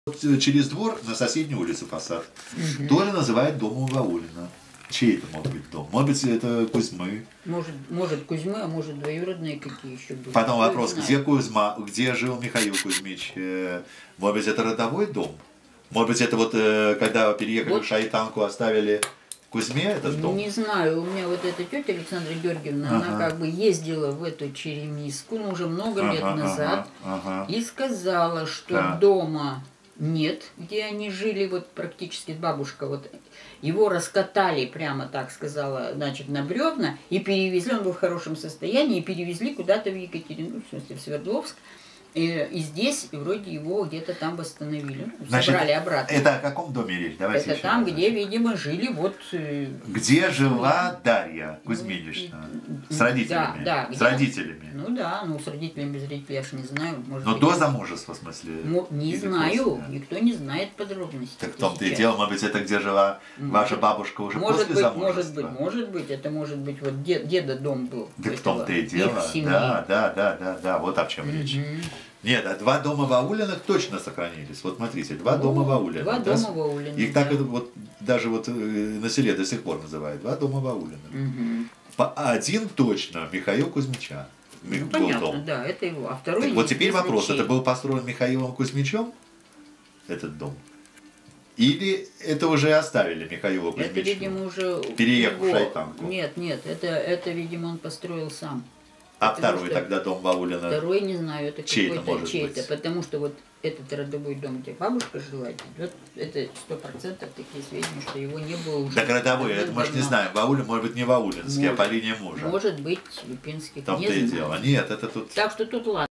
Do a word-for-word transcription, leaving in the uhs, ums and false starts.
Через двор на соседнюю улицу фасад. Угу. Тоже называют домом Ваулина. Чей это мог быть дом? Может быть, это Кузьмы. Может, может Кузьмы, а может двоюродные какие еще были. Потом Кто вопрос, где Кузьма, где жил Михаил Кузьмич? Может быть, это родовой дом? Может быть, это вот когда переехали вот. в Шайтанку, оставили Кузьме этот дом? Не знаю, у меня вот эта тетя Александра Георгиевна, ага. она как бы ездила в эту Черемиску, ну, уже много ага, лет назад, ага, ага. и сказала, что да. дома нет, где они жили, вот практически бабушка, вот его раскатали, прямо так сказала, значит, на бревна, и перевезли, он был в хорошем состоянии, и перевезли куда-то в Екатеринбург, в смысле, в Свердловск. И, и здесь вроде его где-то там восстановили, Значит, собрали обратно. Это о каком доме речь? Давайте это там, раз. где, видимо, жили вот... Где жила Дарья Кузьминична? С родителями? Да, да. С родителями? Ну да, ну с родителями, без родителей я ж не знаю. Может Но быть, до замужества, в смысле? Ну, не знаю, после, никто не знает подробностей. Так в том-то и дело, может быть, это где жила ваша бабушка уже может после быть, замужества? Может быть, может быть, это может быть, вот дед, деда дом был. Так в том-то и дело, да, да, да, да, да, вот о чем речь. Нет, а два дома Ваулиных точно сохранились. Вот смотрите, два ну, дома Ваулиных. Два да? дома Ваулиных. Их так да. это вот даже вот на селе до сих пор называют. Два дома Ваулиных. Угу. Один точно Михаил Кузьмича. Ну, понятно, дом. Да, это его. А второй так, вот теперь вопрос, чей. Это был построен Михаилом Кузьмичем, этот дом? Или это уже оставили Михаилу Кузьмичу? Это, видимо, уже... Переехав в Шайтанку? Нет, нет, это, это, видимо, он построил сам. А потому второй тогда дом Ваулина? Второй, не знаю, это какой-то чей-то, потому что вот этот родовой дом, где бабушка жила, вот это сто процентов такие сведения, что его не было уже. Так родовой, это мы же не знаем, Ваулин, может быть, не Ваулинский, может, а по линии мужа. Может быть, Липинский, не знаю. И дело. Нет, это тут... Так что тут ладно.